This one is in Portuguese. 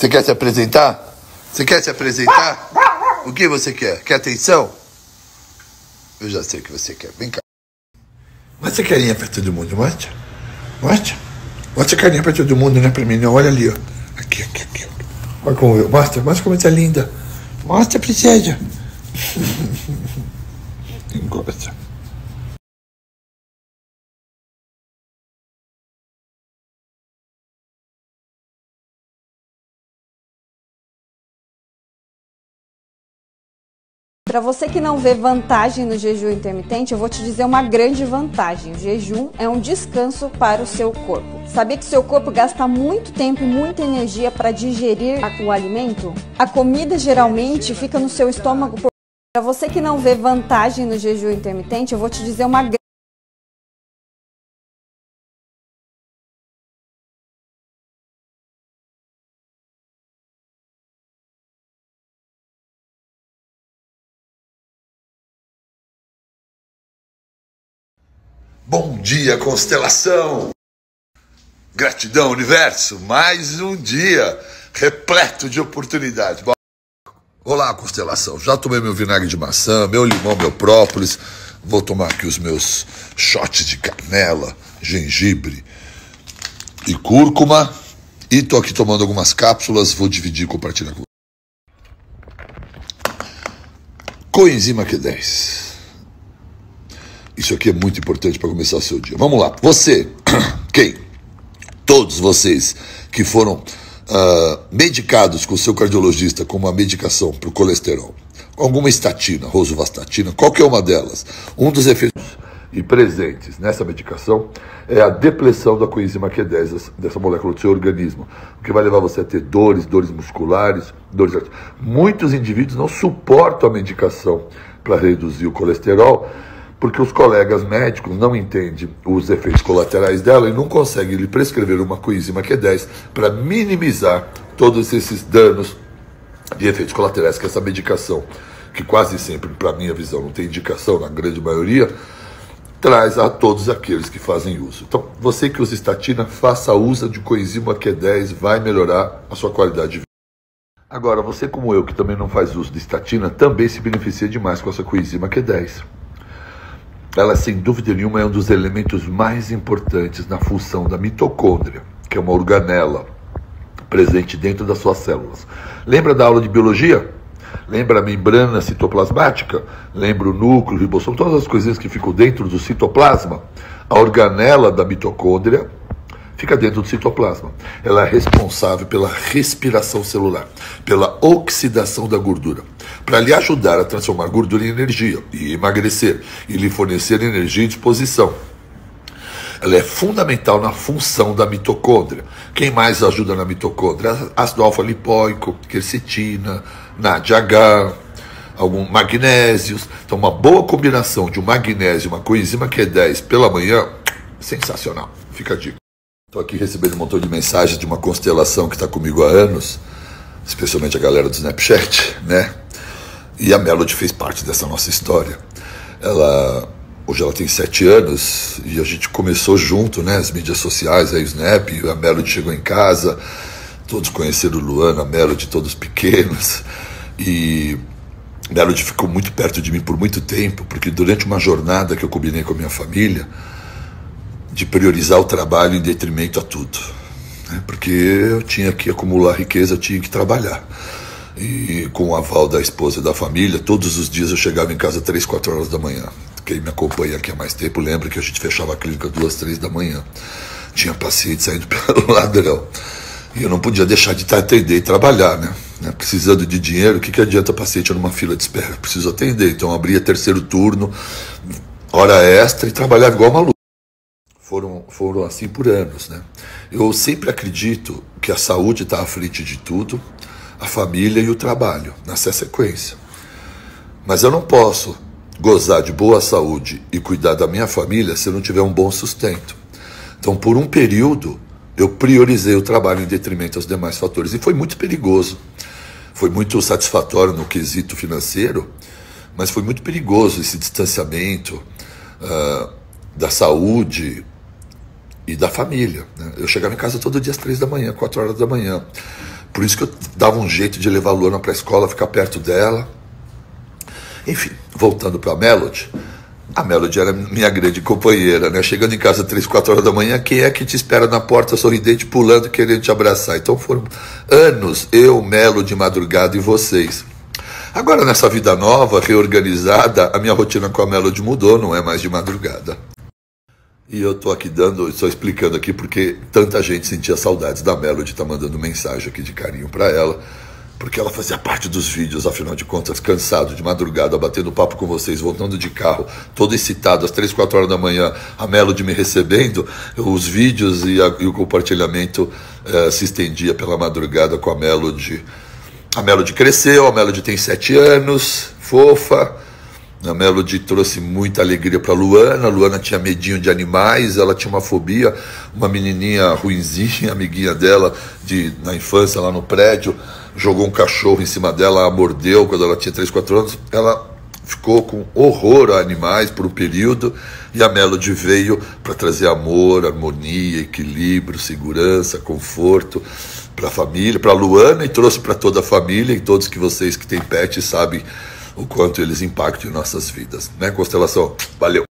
Você quer se apresentar? Você quer se apresentar? O que você quer? Quer atenção? Eu já sei o que você quer. Vem cá. Mostra a carinha pra todo mundo. Mostra. Mostra. Mostra a carinha pra todo mundo, não é pra mim não. Olha ali, ó. Aqui, aqui, aqui. Olha como eu. Mostra. Mostra como você é linda. Mostra, princesa. Encosta. Para você que não vê vantagem no jejum intermitente, eu vou te dizer uma grande vantagem. O jejum é um descanso para o seu corpo. Sabia que seu corpo gasta muito tempo e muita energia para digerir o alimento? A comida geralmente fica no seu estômago. Para você que não vê vantagem no jejum intermitente, eu vou te dizer uma grande... Bom dia, constelação! Gratidão, universo! Mais um dia repleto de oportunidades. Olá, constelação! Já tomei meu vinagre de maçã, meu limão, meu própolis. Vou tomar aqui os meus shots de canela, gengibre e cúrcuma. E tô aqui tomando algumas cápsulas. Vou dividir e compartilhar com você. Coenzima Q10. Isso aqui é muito importante para começar o seu dia. Vamos lá. Você, quem? Todos vocês que foram medicados com o seu cardiologista com uma medicação para o colesterol, alguma estatina, rosuvastatina, qualquer uma delas, um dos efeitos e presentes nessa medicação é a depressão da coenzima Q10, dessa molécula do seu organismo, o que vai levar você a ter dores musculares, dores. Muitos indivíduos não suportam a medicação para reduzir o colesterol, porque os colegas médicos não entendem os efeitos colaterais dela e não conseguem lhe prescrever uma coenzima Q10 para minimizar todos esses danos de efeitos colaterais que essa medicação, que quase sempre, para minha visão, não tem indicação na grande maioria, traz a todos aqueles que fazem uso. Então, você que usa estatina, faça uso de coenzima Q10, vai melhorar a sua qualidade de vida. Agora, você como eu, que também não faz uso de estatina, também se beneficia demais com essa coenzima Q10. Ela, sem dúvida nenhuma, é um dos elementos mais importantes na função da mitocôndria, que é uma organela presente dentro das suas células. Lembra da aula de biologia? Lembra a membrana citoplasmática? Lembra o núcleo, o ribossomo, todas as coisinhas que ficam dentro do citoplasma? A organela da mitocôndria fica dentro do citoplasma. Ela é responsável pela respiração celular, pela oxidação da gordura, para lhe ajudar a transformar gordura em energia e emagrecer, e lhe fornecer energia e disposição. Ela é fundamental na função da mitocôndria. Quem mais ajuda na mitocôndria? Ácido alfa-lipóico, quercetina, NADH, alguns magnésios. Então, uma boa combinação de um magnésio e uma coenzima Q10 pela manhã, sensacional. Fica a dica. Estou aqui recebendo um montão de mensagens de uma constelação que está comigo há anos, especialmente a galera do Snapchat, né? E a Melody fez parte dessa nossa história. Hoje ela tem 7 anos e a gente começou junto, né? As mídias sociais, aí o Snap, a Melody chegou em casa, todos conheceram o Luana, a Melody, todos pequenos. E a Melody ficou muito perto de mim por muito tempo, porque durante uma jornada que eu combinei com a minha família, de priorizar o trabalho em detrimento a tudo, né? Porque eu tinha que acumular riqueza, eu tinha que trabalhar. E com o aval da esposa e da família, todos os dias eu chegava em casa 3, 4 horas da manhã. Quem me acompanha aqui há mais tempo lembra que a gente fechava a clínica 2, 3 da manhã. Tinha paciente saindo pelo ladrão. E eu não podia deixar de atender e trabalhar, né? Precisando de dinheiro, o que adianta paciente numa fila de espera? Eu preciso atender. Então eu abria terceiro turno, hora extra e trabalhava igual maluco. Foram assim por anos, né? Eu sempre acredito que a saúde está à frente de tudo, a família e o trabalho, nessa sequência. Mas eu não posso gozar de boa saúde e cuidar da minha família se eu não tiver um bom sustento. Então, por um período, eu priorizei o trabalho em detrimento aos demais fatores. E foi muito perigoso. Foi muito satisfatório no quesito financeiro, mas foi muito perigoso esse distanciamento da saúde e da família, né? Eu chegava em casa todo dia às 3 da manhã, 4 horas da manhã. Por isso que eu dava um jeito de levar a Luana para a escola, ficar perto dela. Enfim, voltando para a Melody. A Melody era minha grande companheira, né? Chegando em casa 3, 4 horas da manhã, quem é que te espera na porta sorridente, pulando, querendo te abraçar? Então foram anos, eu, Melody, madrugada e vocês. Agora nessa vida nova, reorganizada, a minha rotina com a Melody mudou, não é mais de madrugada. E eu tô aqui só explicando aqui porque tanta gente sentia saudades da Melody, tá mandando mensagem aqui de carinho para ela. Porque ela fazia parte dos vídeos, afinal de contas, cansado de madrugada, batendo papo com vocês, voltando de carro, todo excitado, às 3, 4 horas da manhã, a Melody me recebendo, os vídeos e o compartilhamento se estendia pela madrugada com a Melody. A Melody cresceu, a Melody tem 7 anos, fofa. A Melody trouxe muita alegria para Luana. A Luana tinha medinho de animais, ela tinha uma fobia, uma menininha ruinzinha, amiguinha dela na infância lá no prédio, jogou um cachorro em cima dela, a mordeu quando ela tinha 3, 4 anos. Ela ficou com horror a animais por um período e a Melody veio para trazer amor, harmonia, equilíbrio, segurança, conforto para a família, para a Luana, e trouxe para toda a família, e todos que vocês que têm pet sabem o quanto eles impactam em nossas vidas, né, Constelação? Valeu!